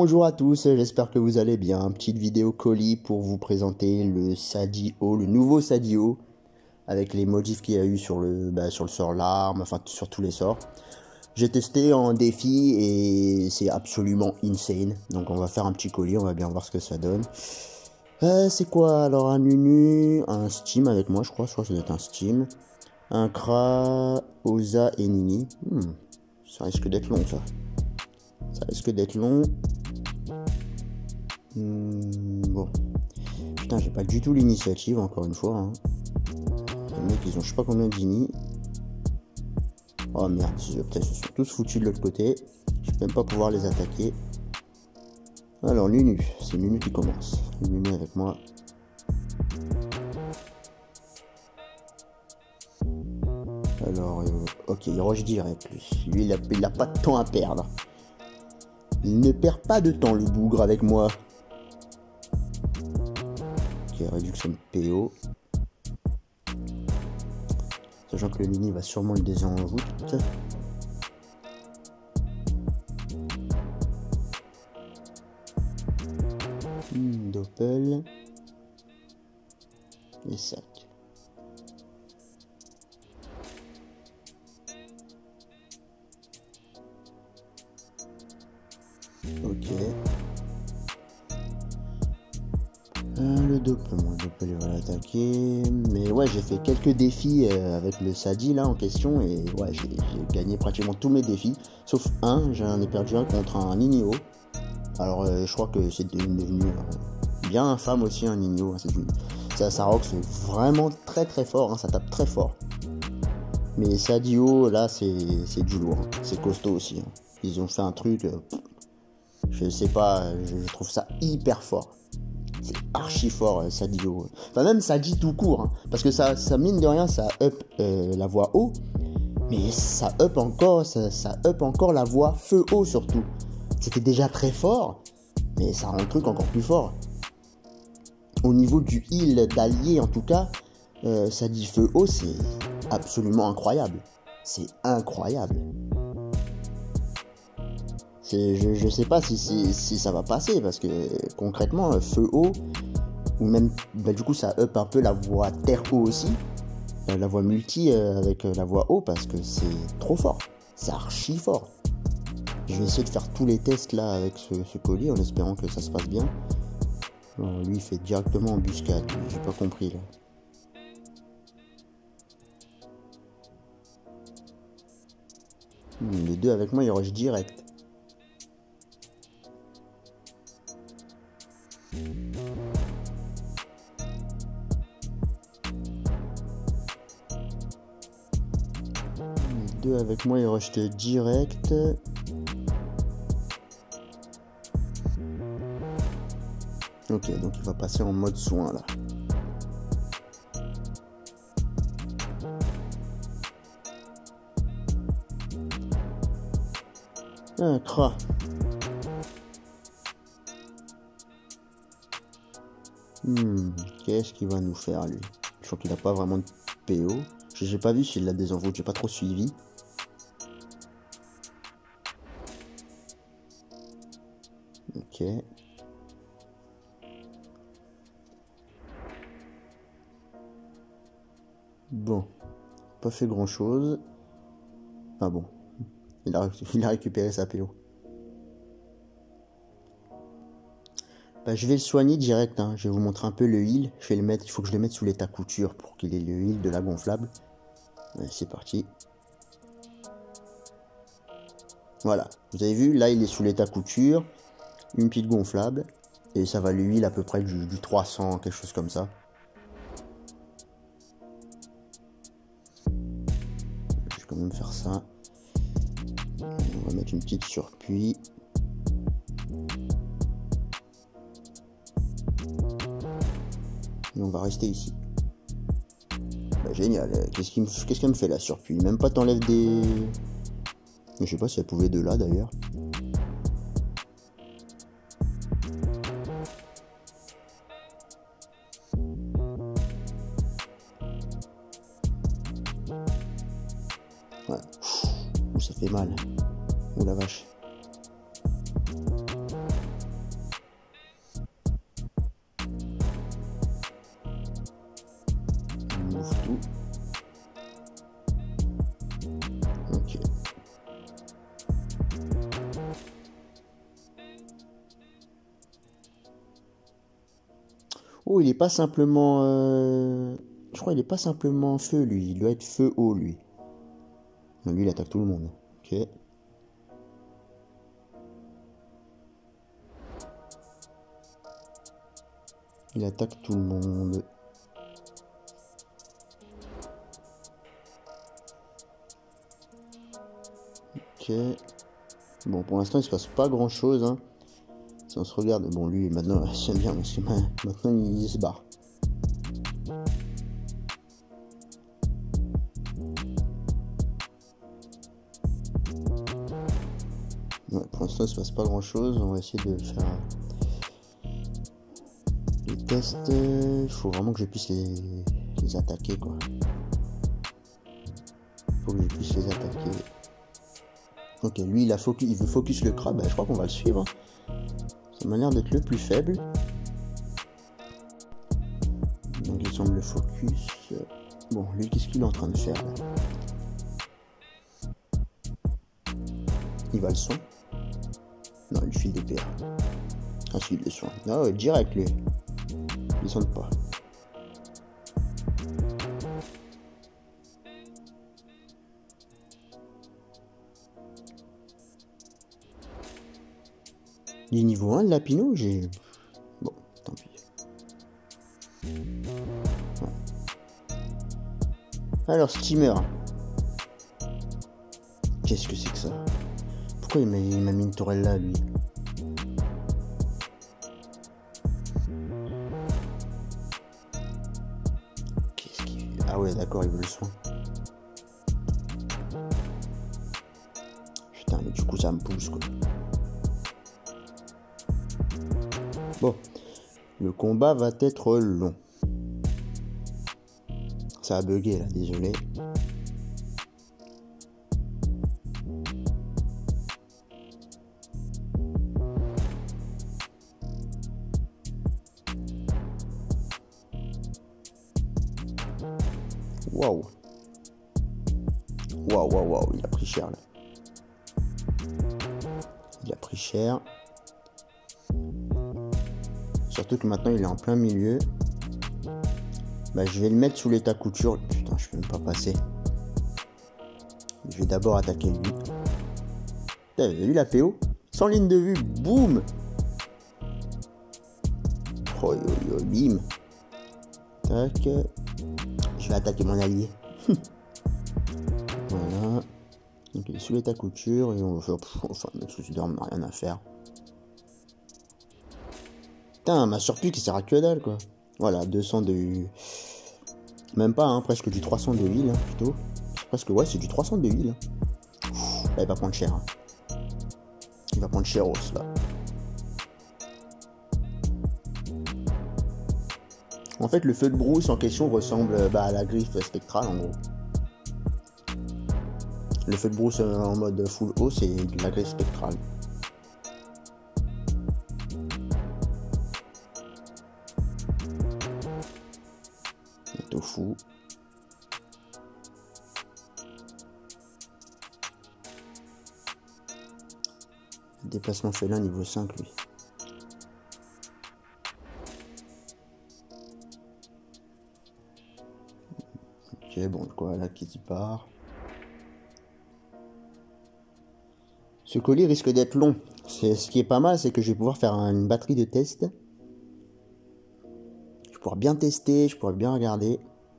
Bonjour à tous, j'espère que vous allez bien. Petite vidéo colis pour vous présenter le Sadio, le nouveau Sadio, avec les modifs qu'il y a eu sur le sort larme, enfin sur tous les sorts. J'ai testé en défi et c'est absolument insane. Donc on va faire un petit colis, on va bien voir ce que ça donne. C'est quoi alors? Un Nunu, un Steam avec moi, je crois que ça doit être un Steam. Un Kra, Oza et Nini. Ça risque d'être long ça. Ça risque d'être long. Bon. Putain, j'ai pas du tout l'initiative, encore une fois. Hein. Les mecs, ils ont je sais pas combien de Gini. Oh merde, putain, ils se sont tous foutus de l'autre côté. Je vais même pas pouvoir les attaquer. Alors, Nunu. C'est Nunu qui commence. Nunu avec moi. Alors, ok, il rush direct, lui. Lui, il a pas de temps à perdre. Il ne perd pas de temps, le bougre, avec moi. Ok, réduction de PO. Sachant que le mini va sûrement le désenvoûter. Doppel. Et sac. Ok. Le Doppel, bon, le Doppel il va l'attaquer. Mais ouais, j'ai fait quelques défis avec le Sadi là en question. Et ouais, j'ai gagné pratiquement tous mes défis. Sauf un, j'en ai perdu un contre un Nino. Alors je crois que c'est devenu bien infâme aussi un Nino. Ça rock, c'est vraiment très très fort, hein, ça tape très fort. Mais Sadio là c'est du lourd, hein. C'est costaud aussi. Hein. Ils ont fait un truc, je sais pas, je trouve ça hyper fort. C'est archi fort Sadio. Enfin même Sadi tout court, hein, parce que ça mine de rien, ça up la voix haut, mais ça up encore la voix feu haut surtout. C'était déjà très fort, mais ça rend le truc encore plus fort. Au niveau du heal d'allié en tout cas, ça dit feu haut, c'est absolument incroyable. C'est incroyable. Je sais pas si ça va passer, parce que concrètement, feu haut, ou même, du coup ça up un peu la voix terre haut aussi, la voix multi avec la voix haut, parce que c'est trop fort. C'est archi fort. Je vais essayer de faire tous les tests là avec ce colis en espérant que ça se passe bien. Alors, lui il fait directement embuscade, j'ai pas compris là. Les deux avec moi ils rushent direct. Les deux avec moi ils rushent direct. Ok, donc il va passer en mode soin là. Un Kra. Qu'est-ce qu'il va nous faire lui? Je crois qu'il n'a pas vraiment de PO. J'ai pas vu s'il l'a désenvoûté, j'ai pas trop suivi. Ok. Bon, pas fait grand chose. Ah bon, il a récupéré sa PO. Bah, je vais le soigner direct, hein. Je vais vous montrer un peu le heal. Je vais le mettre, il faut que je le mette sous l'état couture pour qu'il ait le heal de la gonflable. Ouais, c'est parti. Voilà, vous avez vu, là il est sous l'état couture. Une petite gonflable. Et ça va lui heal à peu près du 300, quelque chose comme ça. Je vais quand même faire ça. On va mettre une petite surpuis. Et on va rester ici. Bah, génial. Qu'est-ce qu'elle me fait la surpuis? Même pas t'enlèves des... Je sais pas si elle pouvait de là d'ailleurs. Ouais. Ouh, ça fait mal. Ouh la vache. Oh, il est pas simplement... Je crois qu'il est pas simplement feu, lui. Il doit être feu haut, lui. Non, lui, il attaque tout le monde. Ok. Il attaque tout le monde. Ok. Bon, pour l'instant, il se passe pas grand-chose. Hein. Si on se regarde... Bon, lui, maintenant, j'aime bien, parce que maintenant, il se barre. Ouais, pour l'instant, il se passe pas grand-chose. On va essayer de faire... les tests. Il faut vraiment que je puisse les attaquer, quoi. Faut que je puisse les attaquer. Ok, lui il veut focus le crabe, je crois qu'on va le suivre. Ça m'a l'air d'être le plus faible. Donc il semble focus. Bon, lui qu'est-ce qu'il est en train de faire là? Il va le soin. Non, il file des PA. Ensuite le soin. Ah ouais, direct lui. Il sonne pas. Du niveau 1 de Lapino, j'ai... Bon, tant pis. Ouais. Alors, Steamer. Qu'est-ce que c'est que ça? Pourquoi il m'a mis une tourelle là, lui? Qu'est-ce qu'il... Ah ouais, d'accord, il veut le soin. Putain, mais du coup, ça me pousse, quoi. Bon, le combat va être long. Ça a bugué là, désolé. Waouh. Waouh, il a pris cher là. Il a pris cher. Surtout que maintenant il est en plein milieu. Bah je vais le mettre sous l'état couture. Putain, je peux même pas passer. Je vais d'abord attaquer lui. Vous avez vu la PO? Sans ligne de vue, boum. Oh yo, bim. Tac. Je vais attaquer mon allié. Voilà. Donc il est sous l'état couture et on va faire... Enfin, notre souci d'arme n'a rien à faire. Putain, ma surplus qui sert à que dalle, quoi. Voilà, 200 de... Même pas, hein, presque du 300 de huile, hein, plutôt. Presque, ouais, c'est du 300 de huile. Là, il va prendre cher. Hein. Il va prendre cher os, là. En fait, le feu de brousse en question ressemble à la griffe spectrale, en gros. Le feu de brousse en mode full haut, c'est de la griffe spectrale. Tofu. Déplacement félin niveau 5 lui. Ok, bon, quoi, là qui s'y part. Ce colis risque d'être long. Ce qui est pas mal, c'est que je vais pouvoir faire une batterie de tests. Je vais pouvoir bien tester, je pourrais bien regarder.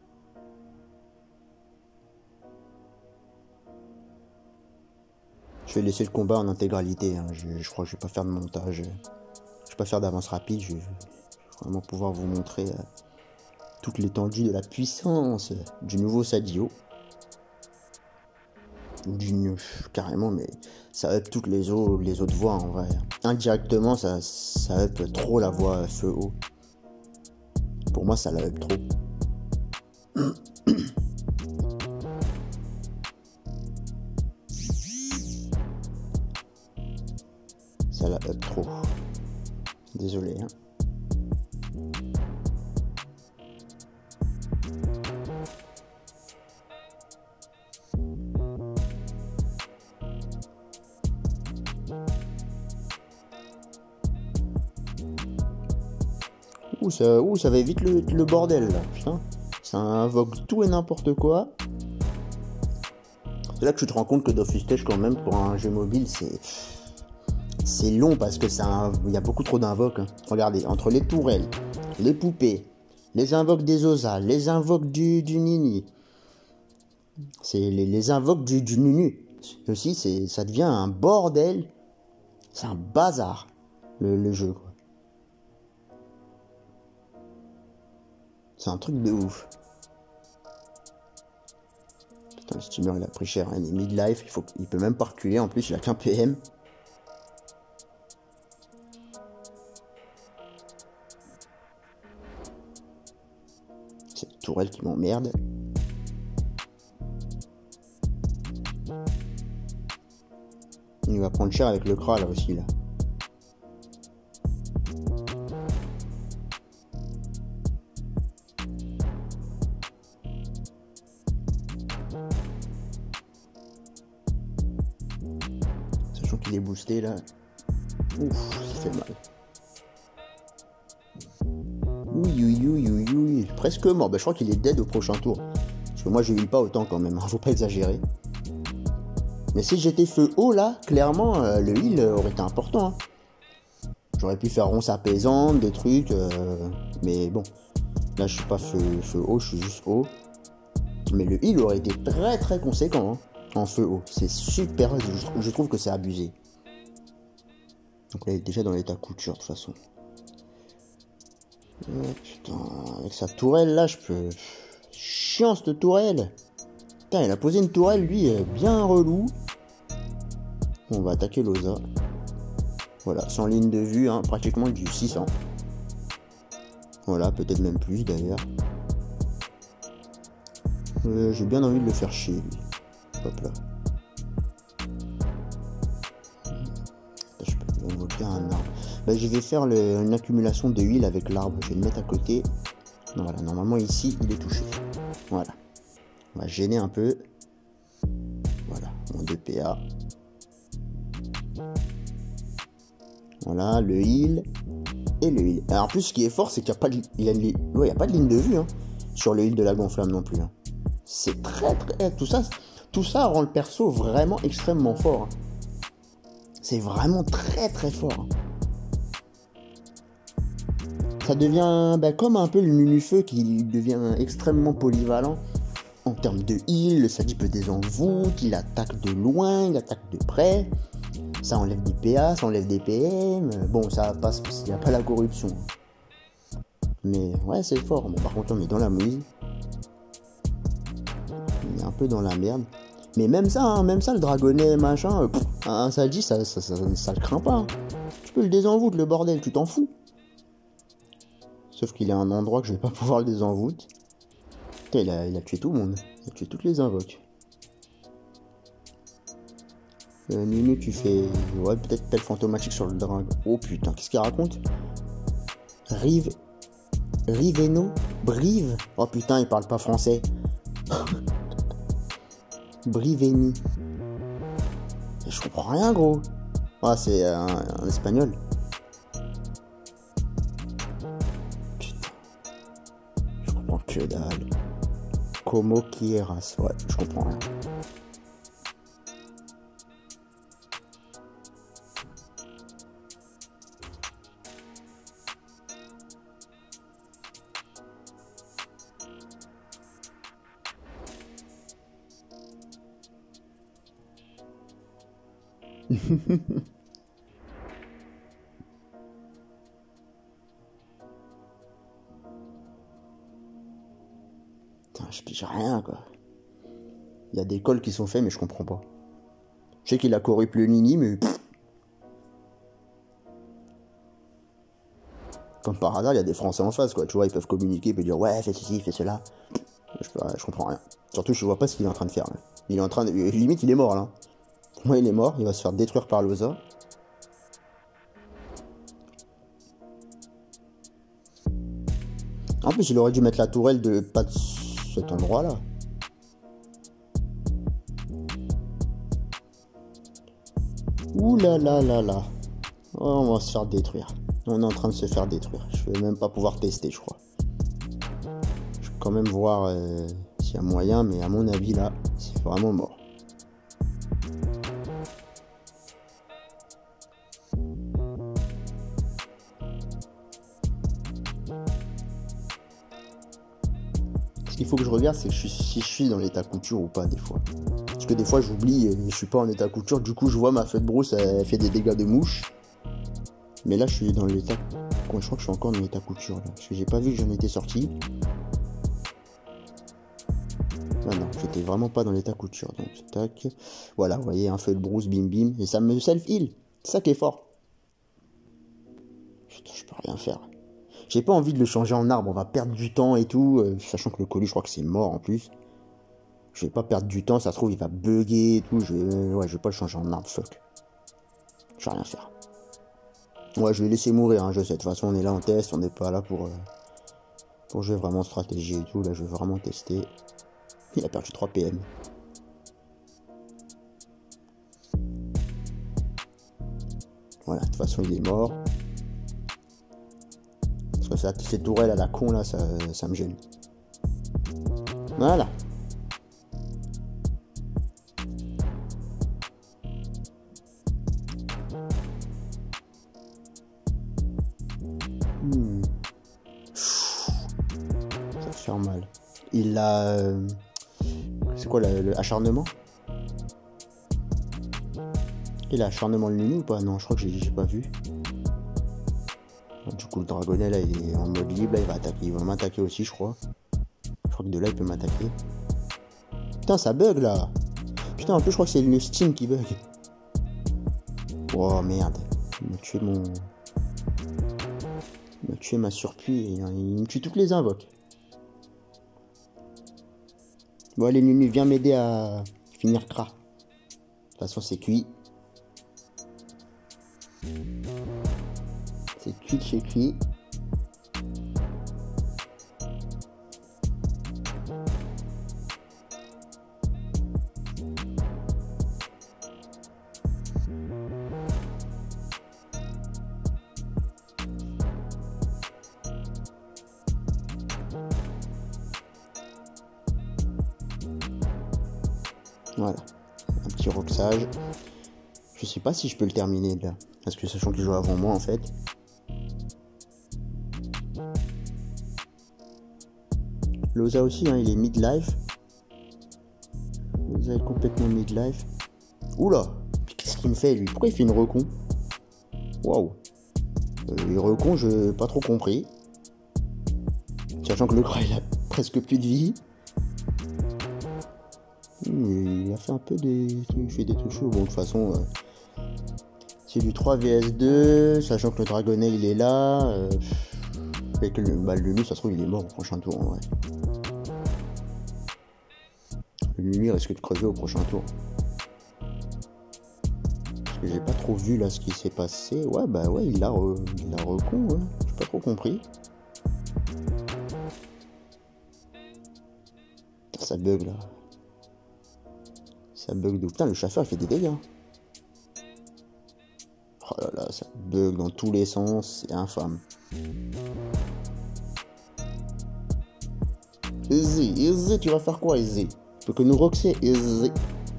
Je vais laisser le combat en intégralité. Hein. Je crois que je vais pas faire de montage. Je vais pas faire d'avance rapide. Je vais vraiment pouvoir vous montrer toute l'étendue de la puissance du nouveau Sadio. Carrément, mais ça up toutes les autres voix en vrai. Indirectement, ça up trop la voix feu haut. Pour moi, ça la up trop. Ça la up trop. Désolé. Hein. Ça va vite le bordel là, putain. Ça invoque tout et n'importe quoi. C'est là que tu te rends compte que Dofus Tech, quand même, pour un jeu mobile, c'est long parce que il y a beaucoup trop d'invoques. Hein. Regardez, entre les tourelles, les poupées, les invoques des Osa, les invoques du Nini, c'est les invoques du Nunu. Aussi, ça devient un bordel. C'est un bazar, le jeu, quoi. C'est un truc de ouf. Putain, le steamer, il a pris cher. Hein. Il est mid-life, il peut même pas reculer. En plus, il a qu'un PM. Cette tourelle qui m'emmerde. Il va prendre cher avec le Kra là aussi là. Sachant qu'il est boosté là. Ouf, ça fait mal. Oui, presque mort. Bah, je crois qu'il est dead au prochain tour. Parce que moi je heal pas autant quand même, hein. Faut pas exagérer. Mais si j'étais feu haut là, clairement le heal aurait été important. Hein. J'aurais pu faire ronce apaisante, des trucs. Mais bon, là je suis pas feu haut, je suis juste haut. Mais le heal aurait été très très conséquent hein, en feu haut. C'est super, je trouve que c'est abusé. Donc là il est déjà dans l'état couture de toute façon. Oh, putain, avec sa tourelle là, je peux... Chiant cette tourelle. Putain, il a posé une tourelle lui bien relou. On va attaquer l'Osa. Voilà, sans ligne de vue, hein, pratiquement du 600. Voilà, peut-être même plus d'ailleurs. J'ai bien envie de le faire chier lui. Hop là. Je peux invoquer un arbre. Bah, je vais faire une accumulation de heal avec l'arbre. Je vais le mettre à côté. Voilà, normalement ici il est touché. Voilà. On va gêner un peu. Voilà, moins 2 PA. Voilà, le heal et le heal. Alors, en plus, ce qui est fort, c'est qu'il n'y a pas de, il y a pas de ligne de vue hein, sur le heal de la gonflamme non plus. Hein. C'est très. Tout ça rend le perso vraiment extrêmement fort. Hein. C'est vraiment très très fort. Hein. Ça devient comme un peu le Nunufeu qui devient extrêmement polyvalent en termes de heal. Ça peut des envoûtes, il attaque de loin, il attaque de près. Ça enlève des PA, ça enlève des PM. Bon, ça passe, il n'y a pas la corruption. Mais ouais, c'est fort. Bon, par contre, on est dans la mouise. On est un peu dans la merde. Mais même ça, le dragonnet, machin, un Sadji, ça le craint pas. Hein. Tu peux le désenvoûter, le bordel, tu t'en fous. Sauf qu'il est à un endroit que je vais pas pouvoir le désenvoûter. Putain, il a tué tout le monde. Il a tué toutes les invoques. Nunu, tu fais... Ouais, peut-être pelle fantomatique sur le dragon. Oh putain, qu'est-ce qu'il raconte? Riveno? Brive? Oh putain, il parle pas français. Briveni. Je comprends rien, gros. Ah, c'est un espagnol. Putain. Je comprends que dalle. Como quieras. Ouais, je comprends rien. Putain, je pige rien quoi. Il y a des calls qui sont faits mais je comprends pas. Je sais qu'il a corrupte le Nini mais... Comme par hasard, il y a des Français en face quoi. Tu vois, ils peuvent communiquer, ils peuvent dire ouais, fais ceci, fais cela. Je comprends rien. Surtout, je vois pas ce qu'il est en train de faire là. Il est en train de... Limite, il est mort là. Pour moi, il est mort. Il va se faire détruire par l'Osa. En plus, il aurait dû mettre la tourelle de pas de cet endroit-là. Ouh là là là là. Oh, on va se faire détruire. On est en train de se faire détruire. Je vais même pas pouvoir tester, je crois. Je vais quand même voir s'il y a moyen, mais à mon avis, là, c'est vraiment mort. Ce qu'il faut que je regarde, c'est si je suis dans l'état couture ou pas, des fois. Parce que des fois, j'oublie et je suis pas en état couture. Du coup, je vois ma feuille de brousse, elle fait des dégâts de mouche. Mais là, je suis dans l'état... Je crois que je suis encore dans l'état couture, là. Parce que j'ai pas vu que j'en étais sorti. Ah non, j'étais vraiment pas dans l'état couture. Donc, tac. Voilà, vous voyez, un feu de brousse, bim bim. Et ça me self-heal. C'est ça qui est fort. Putain, je peux rien faire. J'ai pas envie de le changer en arbre. On va perdre du temps et tout. Sachant que le colis, je crois que c'est mort en plus. Je vais pas perdre du temps. Ça se trouve, il va bugger et tout. Ouais, je vais pas le changer en arbre. Fuck. Je vais rien faire. Ouais, je vais laisser mourir. Hein, je sais. De toute façon, on est là en test. On n'est pas là pour jouer vraiment stratégie et tout. Là, je vais vraiment tester. Il a perdu 3 PM. Voilà, de toute façon, il est mort. Parce que ça, ces tourelles à la con, là, ça me gêne. Voilà. Ça va faire mal. Il a... c'est quoi le acharnement? Il a acharnement le Nunu ou pas? Non, je crois que j'ai pas vu. Du coup, le dragonnet, là, il est en mode libre. Là, il va attaquer. Il va m'attaquer aussi, je crois. Je crois que de là, il peut m'attaquer. Putain, ça bug, là. Putain, en plus, je crois que c'est le Steam qui bug. Oh, merde. Il m'a tué mon... Il m'a tué ma surpuis. Il me tue toutes les invoques. Bon, allez, Nunu, viens m'aider à finir Kra. De toute façon, c'est cuit. C'est cuit de chez cuit. Voilà, un petit roxage. Je sais pas si je peux le terminer là. Parce que sachant qu'il joue avant moi en fait. Loza aussi, hein, il est mid-life. Loza est complètement mid-life. Oula, qu'est-ce qu'il me fait lui? Pourquoi il fait une recon? Waouh. Les recons, je n'ai pas trop compris. Sachant que le Kra il a presque plus de vie. Il a fait un peu des... Il fait des trucs chauds. Bon, de toute façon, c'est du 3 vs 2. Sachant que le dragonnet, il est là. Et que le Nunu, ça se trouve, il est mort au prochain tour, en vrai. Le Nunu, il risque de crever au prochain tour. Parce que j'ai pas trop vu, là, ce qui s'est passé. Ouais, bah ouais, il a recon, ouais. J'ai pas trop compris. Ça bug, là. Ça bug de... Putain, le chasseur, il fait des dégâts. Oh là là, ça bug dans tous les sens. C'est infâme. Easy, tu vas faire quoi, Easy? Tu peux que nous roxer, Easy.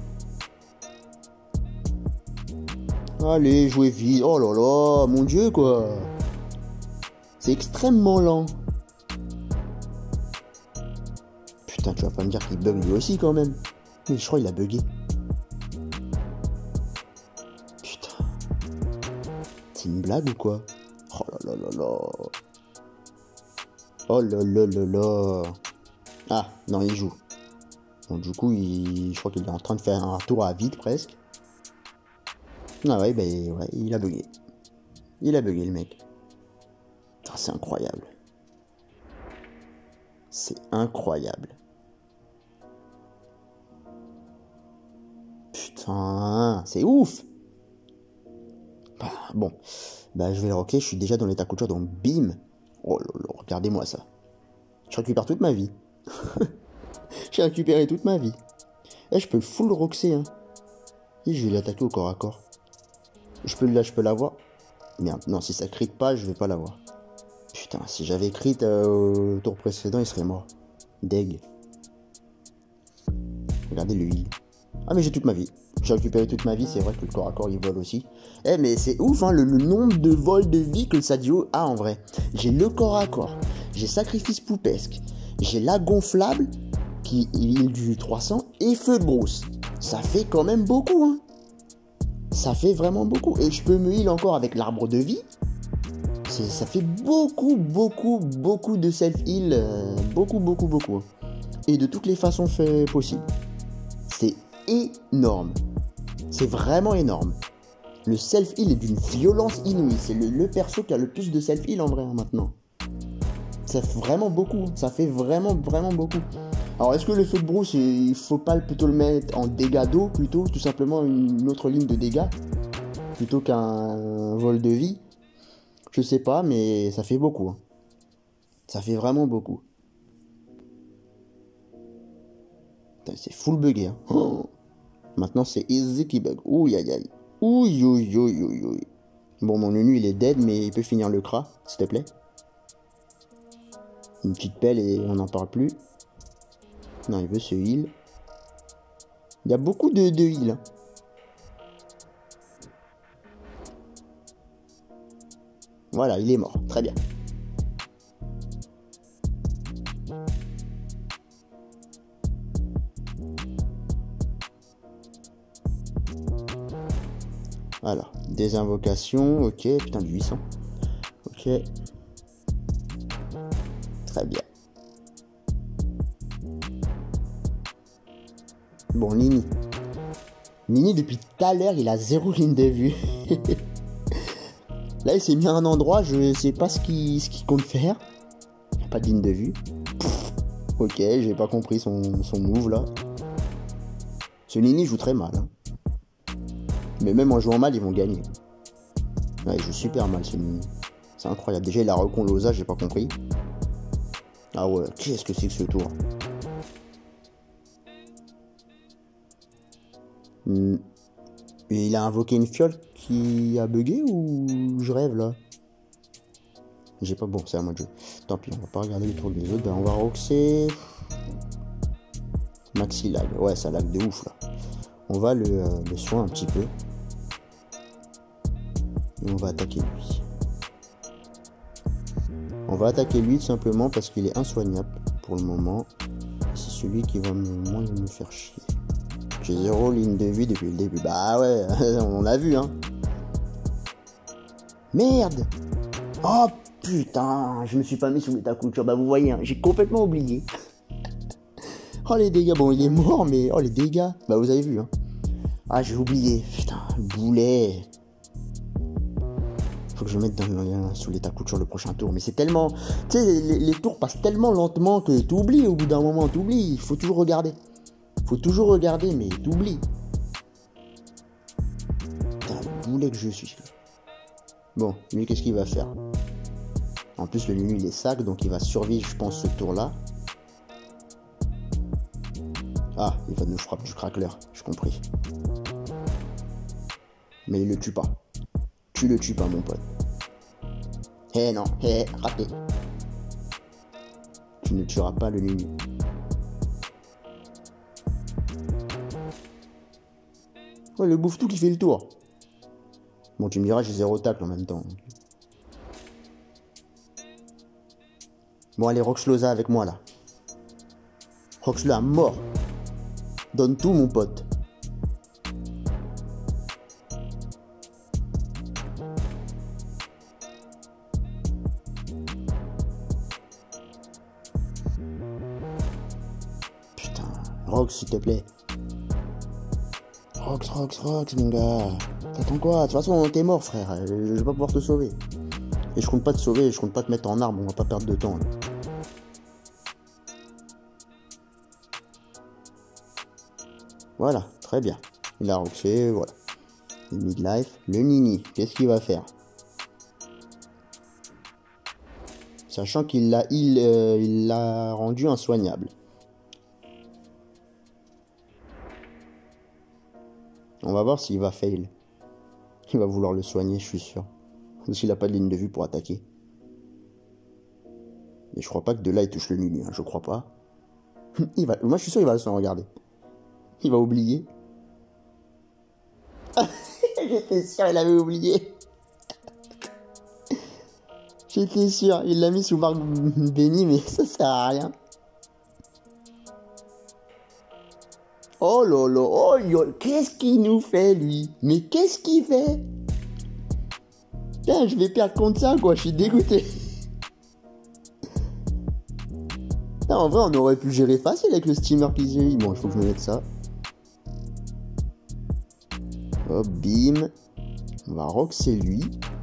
Allez, jouez vite. Oh là là, mon dieu, quoi. C'est extrêmement lent. Putain, tu vas pas me dire qu'il bug lui aussi, quand même. Mais je crois qu'il a bugué. Putain. C'est une blague ou quoi? Oh là là là là. Oh là là là là. Ah, non, il joue. Donc du coup, je crois qu'il est en train de faire un tour à vide presque. Ah ouais, ben ouais, il a bugué. Il a bugué le mec. C'est incroyable. C'est incroyable. Putain, c'est ouf. Bah, bon, bah je vais le rocker, je suis déjà dans l'état couture, donc bim. Oh là là, regardez-moi ça. Je récupère toute ma vie. J'ai récupéré toute ma vie. Et je peux le full roxer, hein. Et je vais l'attaquer au corps à corps. Je peux l'avoir. Merde, non, si ça crit pas, je vais pas l'avoir. Putain, si j'avais crit au tour précédent, il serait mort. Deg. Regardez le heal. Ah mais j'ai toute ma vie. J'ai récupéré toute ma vie, c'est vrai que le corps à corps il vole aussi. Eh mais c'est ouf hein, le nombre de vols de vie que le Sadio a en vrai. J'ai le corps à corps, j'ai sacrifice poupesque, j'ai la gonflable qui heal du 300 et feu de brousse. Ça fait quand même beaucoup hein. Ça fait vraiment beaucoup. Et je peux me heal encore avec l'arbre de vie. Ça fait beaucoup de self-heal. Beaucoup. Et de toutes les façons possibles. C'est énorme. C'est vraiment énorme. Le self-heal est d'une violence inouïe. C'est le perso qui a le plus de self-heal en vrai hein, maintenant. Ça fait vraiment beaucoup. Ça fait vraiment beaucoup. Alors est-ce que le feu de brousse, il faut pas plutôt le mettre en dégâts d'eau plutôt, tout simplement une autre ligne de dégâts plutôt qu'un vol de vie? Je sais pas, mais ça fait beaucoup. Hein. Ça fait vraiment beaucoup. C'est full bugué. Hein. Oh. Maintenant c'est Easy qui bug. Ouh aïe aïe. Ouh. Bon mon Nunu il est dead mais il peut finir le cra, s'il te plaît. Une petite pelle et on n'en parle plus. Non il veut se heal. Il y a beaucoup de heal. Hein. Voilà, il est mort. Très bien. Alors, des invocations. Ok, putain, du 800. Ok. Très bien. Bon, Nini. Nini, depuis tout à l'heure, il a 0 ligne de vue. Là, il s'est mis à un endroit, je sais pas ce qu'il compte faire. Il n'y a pas de ligne de vue. Ok, j'ai pas compris son move là. Ce Nini joue très mal. Hein. Mais même en jouant mal, ils vont gagner. Ouais, il joue super mal ce Nini. C'est incroyable. Déjà, il a recon l'osa, j'ai pas compris. Ah ouais, qu'est-ce que c'est que ce tour? Et il a invoqué une fiole qui a bugué ou je rêve là? J'ai pas... Bon, c'est à moi de jouer. Tant pis, on va pas regarder le tour des autres. Ben, on va roxer... Maxi lag. Ouais, ça lag de ouf là. On va le soin un petit peu. Et on va attaquer lui. On va attaquer lui tout simplement parce qu'il est insoignable pour le moment. C'est celui qui va moins me faire chier. J'ai 0 ligne de vue depuis le début. Bah ouais, on l'a vu hein. Merde. Oh putain, je me suis pas mis sous l'état culture. Bah vous voyez, hein, j'ai complètement oublié. Oh les dégâts, bon il est mort mais oh les dégâts. Bah vous avez vu hein. Ah j'ai oublié, putain, boulet. Faut que je mette sous l'état culture le prochain tour. Mais c'est tellement... Tu sais, les tours passent tellement lentement que t'oublies au bout d'un moment, t'oublies. Il faut toujours regarder. Mais t'oublies. Putain, le boulet que je suis. Bon, lui qu'est-ce qu'il va faire? En plus le Nunu il est sac, donc il va survivre je pense ce tour-là. Ah, il va nous frapper du crackler, j'ai compris. Mais il le tue pas. Tu le tues pas mon pote. Eh non, raté. Tu ne tueras pas le Nunu. Ouais, le bouffe-tout qui fait le tour. Bon, tu me diras, j'ai 0 tacle en même temps. Bon, allez, Roxlosa avec moi, là. Roxlo à mort. Donne tout, mon pote. Putain, Rox, s'il te plaît. Rox, mon gars. T'attends quoi? De toute façon, t'es mort, frère. Je vais pas pouvoir te sauver. Et je compte pas te sauver, je compte pas te mettre en arme. On va pas perdre de temps, là. Voilà, très bien. Il a roxé, voilà. Le midlife. Le Nini, qu'est-ce qu'il va faire? Sachant qu'il l'a rendu insoignable. On va voir s'il va fail. Il va vouloir le soigner, je suis sûr. Parce qu'il a pas de ligne de vue pour attaquer. Et je crois pas que de là il touche le nul, hein, je crois pas. Moi je suis sûr qu'il va s'en regarder. Il va oublier. J'étais sûr, il avait oublié. J'étais sûr, il l'a mis sous marque béni, mais ça sert à rien. Oh là là, oh qu'est-ce qu'il nous fait lui? Mais qu'est-ce qu'il fait? Putain, je vais perdre contre ça quoi, je suis dégoûté. Putain, en vrai, on aurait pu gérer facile avec le steamer qu'ils ont eu. Bon, il faut que je me mette ça. Hop, bim. On va roxer lui.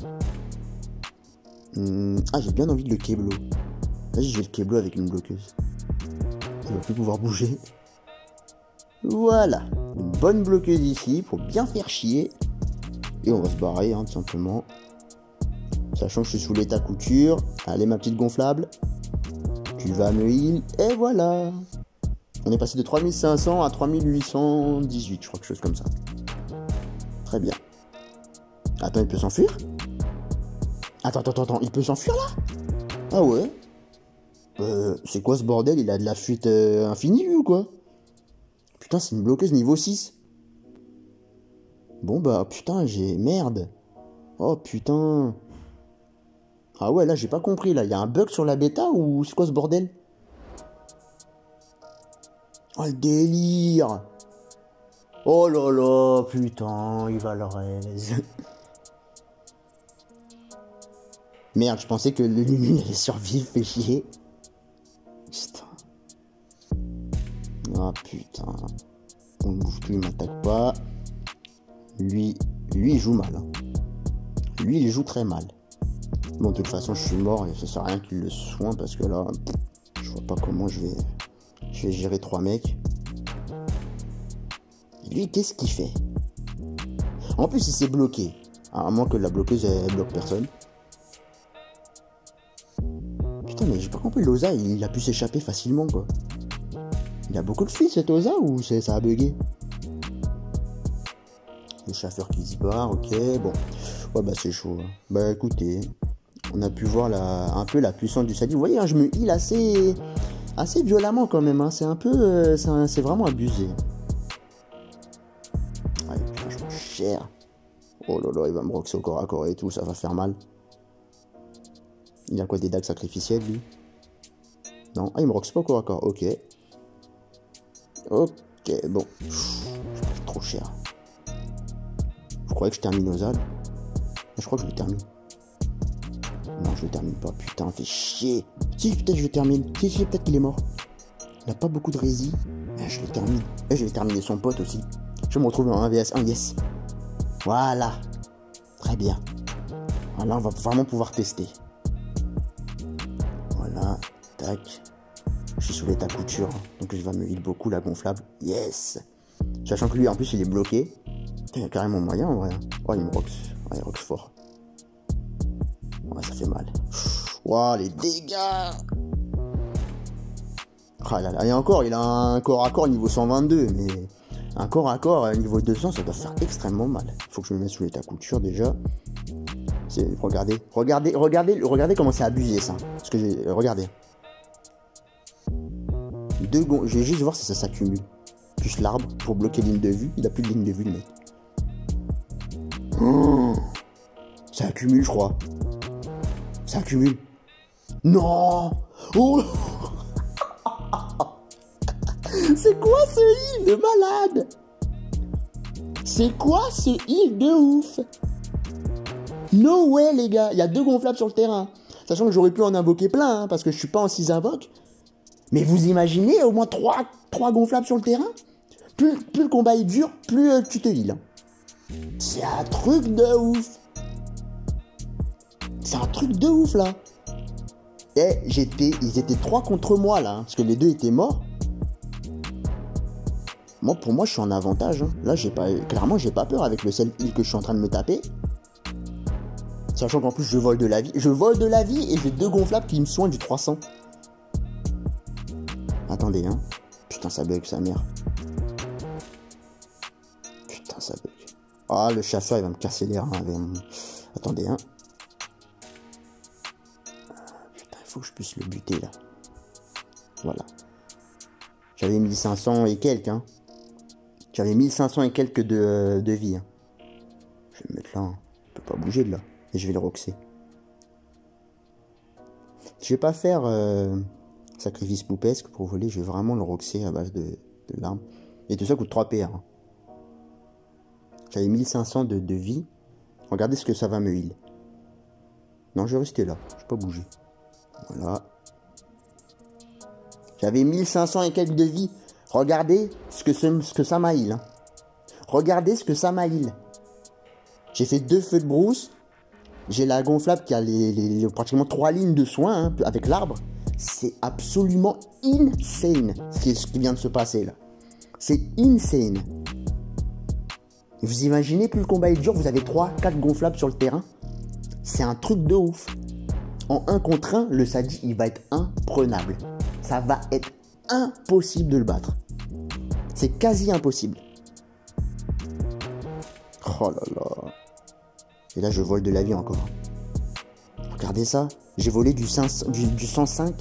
Ah, j'ai bien envie de le keblo. Vas-y, je vais le keblo avec une bloqueuse. Il va plus pouvoir bouger. Voilà. Une bonne bloqueuse ici pour bien faire chier. Et on va se barrer, hein, tout simplement. Sachant que je suis sous l'état couture. Allez, ma petite gonflable. Tu vas me heal. Et voilà. On est passé de 3500 à 3818, je crois, quelque chose comme ça. Très bien. Attends, il peut s'enfuir? Attends, il peut s'enfuir là? Ah ouais? C'est quoi ce bordel? Il a de la fuite infinie lui ou quoi? Putain, c'est une bloqueuse niveau 6. Bon bah putain, j'ai... Merde. Oh putain. Ah ouais, là j'ai pas compris, là. Il y a un bug sur la bêta ou c'est quoi ce bordel? Oh le délire. Oh là là, putain, il va le raise. Merde, je pensais que le Lumi allait survivre, fait chier. Putain. Ah putain. On ne bouge plus, il m'attaque pas. Lui, il joue mal. Hein. Lui, il joue très mal. Bon, de toute façon, je suis mort et ça sert à rien qu'il le soigne parce que là, je vois pas comment je vais gérer 3 mecs. Et lui, qu'est-ce qu'il fait? En plus, il s'est bloqué. À moins que la bloqueuse, elle bloque personne. Putain, mais j'ai pas compris, l'Osa, il a pu s'échapper facilement, quoi. Il a beaucoup de fuite, cet Osa, ou ça a bugué? Le chasseur qui se barre, ok, bon. Ouais, bah c'est chaud. Hein. Bah écoutez, on a pu voir un peu la puissance du Sadi. Vous voyez, hein, je me heal assez violemment quand même. Hein. C'est un peu... c'est vraiment abusé. Ouais, putain, je mange cher. Oh là là, il va me roxer au corps à corps et tout, ça va faire mal. Il a quoi, des dagues sacrificielles, lui? Non, ah, il me roxe pas au corps à corps, ok. Ok, bon. C'est trop cher. Je croyais que je termine aux âles. Je crois que je le termine. Non, je le termine pas. Putain, fait chier. Si, peut-être je le termine. Si, peut-être qu'il est mort. Il a pas beaucoup de rési. Je le termine. Et je vais terminer son pote aussi. Je vais me retrouver en 1 vs 1, yes. Voilà. Très bien. Voilà, on va vraiment pouvoir tester. Voilà. Tac. Je suis sous l'état couture. Donc je vais me heal beaucoup, la gonflable. Yes. Sachant que lui, en plus, il est bloqué. Il y a carrément moyen en vrai. Oh, il me roxe. Ouais, il roxe fort. Ouais, ça fait mal. Waouh, les dégâts. Ah là là. Et encore, il a un corps à corps niveau 122. Mais un corps à corps niveau 200, ça doit faire extrêmement mal. Faut que je me mette sous l'état couture déjà. Regardez comment c'est abusé ça. Parce que j'ai... Regardez. Je vais juste voir si ça s'accumule. Plus l'arbre pour bloquer ligne de vue. Il a plus de ligne de vue, le mec. Oh, ça accumule, je crois. Ça accumule. Non. Oh. C'est quoi ce heal de malade? C'est quoi ce heal de ouf? No way, les gars. Il y a 2 gonflables sur le terrain. Sachant que j'aurais pu en invoquer plein, hein, parce que je suis pas en 6 invoques. Mais vous imaginez au moins 3 gonflables sur le terrain? Plus le combat est dur, plus tu te heal. C'est un truc de ouf. C'est un truc de ouf là. Et ils étaient 3 contre moi là, hein, parce que les 2 étaient morts. Moi, pour moi, je suis en avantage. Hein. Là, clairement, j'ai pas peur avec le seul heal que je suis en train de me taper. Sachant qu'en plus, je vole de la vie. Je vole de la vie et j'ai 2 gonflables qui me soignent du 300. Attendez, hein. Putain, ça bug, sa mère. Putain, ça bug. Ah, le chasseur, il va me casser les reins. Attendez, hein. faut que je puisse le buter là. Voilà. J'avais 1500 et quelques, hein. J'avais 1500 et quelques de vie, hein. Je vais me mettre là, hein. Je peux pas bouger de là. Et je vais le roxer. Je vais pas faire sacrifice poupesque pour voler, je vais vraiment le roxer à base de l'arme. Et tout ça coûte 3 PR, hein. J'avais 1500 de vie. Regardez ce que ça va me heal. Non, je vais rester là. Je vais pas bouger. Voilà. J'avais 1500 et quelques de vie. Regardez ce que ça m'a heal, hein. Regardez ce que ça m'a heal. J'ai fait 2 feux de brousse. J'ai la gonflable qui a pratiquement 3 lignes de soins, hein, avec l'arbre. C'est absolument insane ce qui vient de se passer là. C'est insane. Vous imaginez, plus le combat est dur, vous avez 3-4 gonflables sur le terrain. C'est un truc de ouf. En 1 contre 1, le Sadi, il va être imprenable. Ça va être impossible de le battre. C'est quasi impossible. Oh là là. Et là, je vole de la vie encore. Regardez ça. J'ai volé du 105.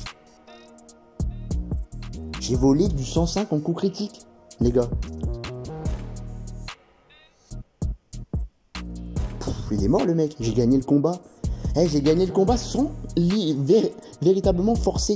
J'ai volé du 105 en coup critique, les gars. Il est mort le mec, j'ai gagné le combat. J'ai gagné le combat sans véritablement forcer.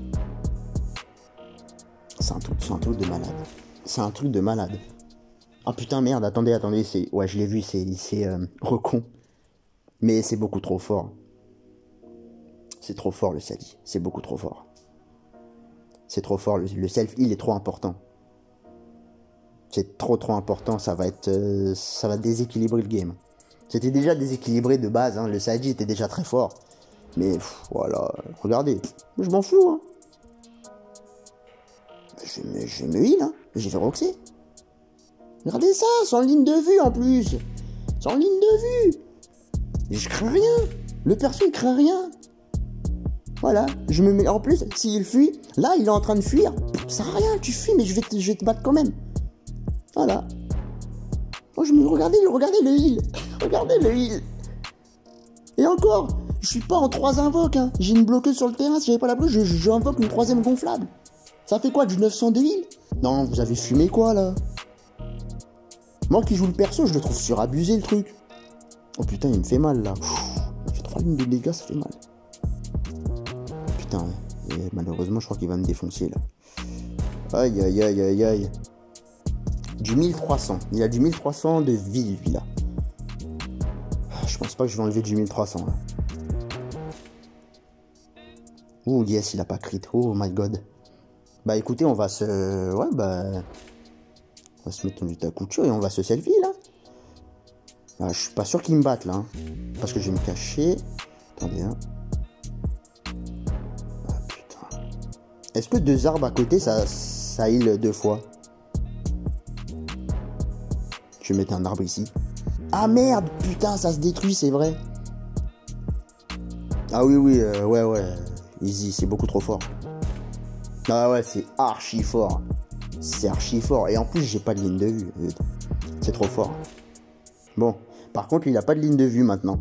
C'est un truc de malade. C'est un truc de malade. Ah putain merde, attendez, c'est... Ouais, je l'ai vu, c'est recon. Mais c'est beaucoup trop fort. C'est trop fort le Sadi, c'est beaucoup trop fort. C'est trop fort, le self-heal est trop important. C'est trop important, ça va déséquilibrer le game. C'était déjà déséquilibré de base, hein. Le Sadi était déjà très fort. Mais voilà, regardez, je m'en fous, hein. Je me heal, hein. J'ai fait roxer. Regardez ça, sans ligne de vue en plus. Sans ligne de vue. Je crains rien. Le perso il craint rien. Voilà, je me mets. En plus, s'il fuit, là il est en train de fuir. Ça sert à rien, tu fuis, mais je vais te battre quand même. Voilà. Oh, regardez le heal. Regardez le heal. Et encore, je suis pas en 3 invoques, hein. J'ai une bloqueuse sur le terrain. Si j'avais pas la bloqueuse, je invoque une 3ème gonflable. Ça fait quoi, du 900 de heal? Non, vous avez fumé quoi là? Moi qui joue le perso, je le trouve surabusé le truc. Oh putain, il me fait mal là. Il fait 3 lignes de dégâts, ça fait mal. Putain, et malheureusement, je crois qu'il va me défoncer là. Aïe aïe aïe aïe aïe. Du 1300. Il a du 1300 de vie lui là. Je pense pas que je vais enlever du 1300 là. Oh yes, il a pas crit. Oh my god. Bah écoutez, on va se... Ouais bah... On va se mettre en état couture et on va se selfie là. Ah, je suis pas sûr qu'il me batte là. Hein. Parce que je vais me cacher. Attendez hein. Ah putain. Est-ce que 2 arbres à côté ça heal 2 fois? Je vais mettre un arbre ici. Ah merde, putain, ça se détruit, c'est vrai. Ah oui, ouais. Easy, c'est beaucoup trop fort. Ah ouais, c'est archi fort. C'est archi fort. Et en plus, j'ai pas de ligne de vue. C'est trop fort. Bon, par contre, il a pas de ligne de vue maintenant.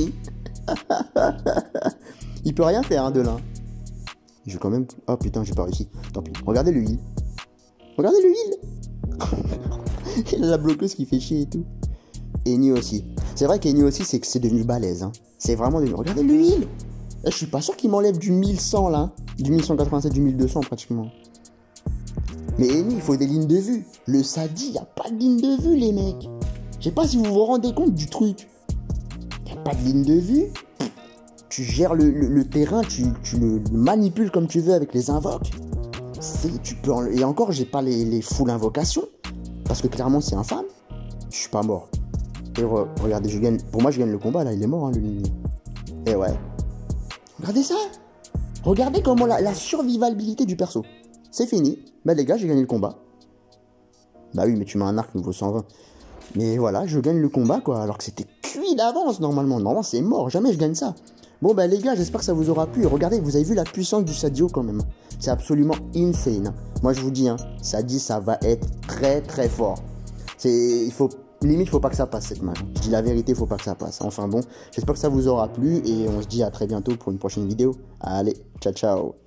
Il peut rien faire, hein, de là. Je vais quand même... Oh putain, j'ai pas réussi. Tant pis. Regardez le heal. Regardez le heal. Il a la bloqueuse qui fait chier et tout. Eni aussi. C'est vrai qu'Eni aussi, c'est que c'est devenu balèze. Hein. C'est vraiment devenu... Regardez le heal. Je suis pas sûr qu'il m'enlève du 1100 là. Du 1187, du 1200 pratiquement. Mais Eni, il faut des lignes de vue. Le Sadi, y a pas de ligne de vue, les mecs. Je sais pas si vous vous rendez compte du truc. Y a pas de ligne de vue. Tu gères le terrain, tu le manipules comme tu veux avec les invoques. Tu peux et encore, j'ai pas les full invocations. Parce que clairement, c'est infâme. Je suis pas mort. Et regardez, je gagne. Pour moi, je gagne le combat là. Il est mort, hein, le ligne. Et ouais. Regardez ça. Regardez comment la survivabilité du perso. C'est fini. Bah les gars, j'ai gagné le combat. Bah oui, mais tu mets un arc niveau 120. Mais voilà, je gagne le combat quoi. Alors que c'était cuit d'avance normalement. Normalement, c'est mort. Jamais je gagne ça. Bon bah les gars, j'espère que ça vous aura plu. Et regardez, vous avez vu la puissance du Sadio quand même. C'est absolument insane. Moi je vous dis, hein, Sadi, ça va être très très fort. Il limite, faut pas que ça passe cette match. Je dis la vérité, faut pas que ça passe. Enfin bon, j'espère que ça vous aura plu et on se dit à très bientôt pour une prochaine vidéo. Allez, ciao ciao.